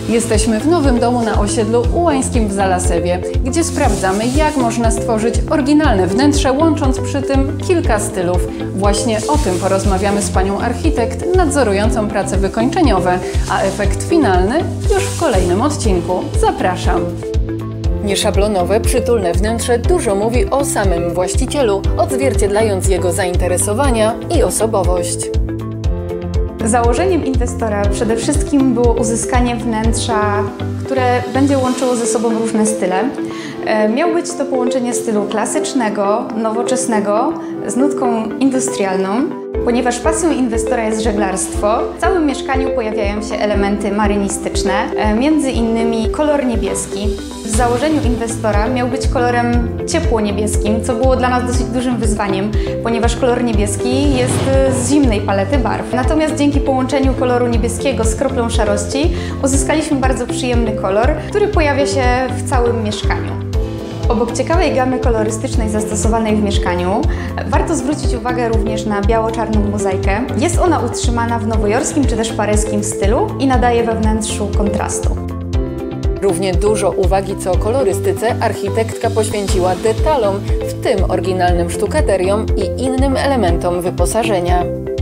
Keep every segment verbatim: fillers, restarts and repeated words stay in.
Jesteśmy w nowym domu na osiedlu ułańskim w Zalasewie, gdzie sprawdzamy, jak można stworzyć oryginalne wnętrze, łącząc przy tym kilka stylów. Właśnie o tym porozmawiamy z panią architekt nadzorującą prace wykończeniowe, a efekt finalny już w kolejnym odcinku. Zapraszam! Nieszablonowe, przytulne wnętrze dużo mówi o samym właścicielu, odzwierciedlając jego zainteresowania i osobowość. Założeniem inwestora przede wszystkim było uzyskanie wnętrza, które będzie łączyło ze sobą różne style. Miał być to połączenie stylu klasycznego, nowoczesnego z nutką industrialną. Ponieważ pasją inwestora jest żeglarstwo, w całym mieszkaniu pojawiają się elementy marynistyczne, między innymi kolor niebieski. W założeniu inwestora miał być kolorem ciepło-niebieskim, co było dla nas dosyć dużym wyzwaniem, ponieważ kolor niebieski jest z zimnej palety barw. Natomiast dzięki połączeniu koloru niebieskiego z kroplą szarości uzyskaliśmy bardzo przyjemny kolor, który pojawia się w całym mieszkaniu. Obok ciekawej gamy kolorystycznej zastosowanej w mieszkaniu, warto zwrócić uwagę również na biało-czarną mozaikę. Jest ona utrzymana w nowojorskim czy też paryskim stylu i nadaje we wnętrzu kontrastu. Równie dużo uwagi co kolorystyce architektka poświęciła detalom, w tym oryginalnym sztukateriom i innym elementom wyposażenia.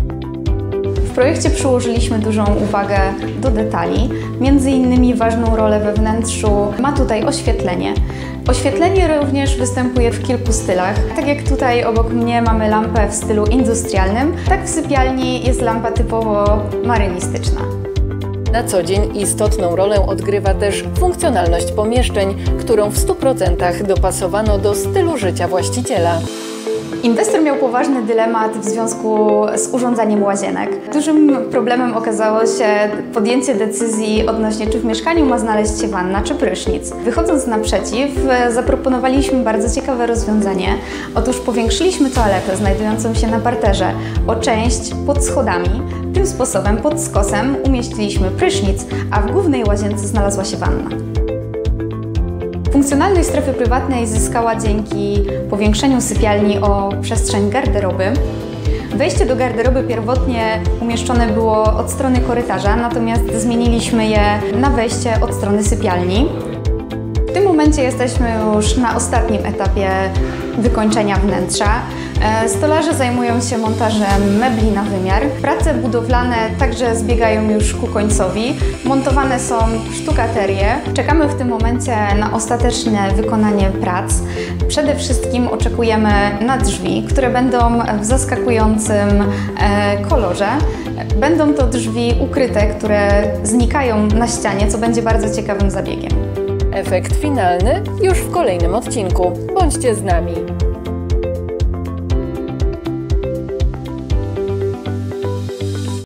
W projekcie przyłożyliśmy dużą uwagę do detali. Między innymi ważną rolę we wnętrzu ma tutaj oświetlenie. Oświetlenie również występuje w kilku stylach. Tak jak tutaj obok mnie mamy lampę w stylu industrialnym, tak w sypialni jest lampa typowo marynistyczna. Na co dzień istotną rolę odgrywa też funkcjonalność pomieszczeń, którą w stu procentach dopasowano do stylu życia właściciela. Inwestor miał poważny dylemat w związku z urządzeniem łazienek. Dużym problemem okazało się podjęcie decyzji odnośnie, czy w mieszkaniu ma znaleźć się wanna czy prysznic. Wychodząc naprzeciw, zaproponowaliśmy bardzo ciekawe rozwiązanie. Otóż powiększyliśmy toaletę znajdującą się na parterze o część pod schodami. Tym sposobem pod skosem umieściliśmy prysznic, a w głównej łazience znalazła się wanna. Funkcjonalność strefy prywatnej zyskała dzięki powiększeniu sypialni o przestrzeń garderoby. Wejście do garderoby pierwotnie umieszczone było od strony korytarza, natomiast zmieniliśmy je na wejście od strony sypialni. W tym momencie jesteśmy już na ostatnim etapie wykończenia wnętrza. Stolarze zajmują się montażem mebli na wymiar. Prace budowlane także zbiegają już ku końcowi. Montowane są sztukaterie. Czekamy w tym momencie na ostateczne wykonanie prac. Przede wszystkim oczekujemy na drzwi, które będą w zaskakującym kolorze. Będą to drzwi ukryte, które znikają na ścianie, co będzie bardzo ciekawym zabiegiem. Efekt finalny już w kolejnym odcinku. Bądźcie z nami!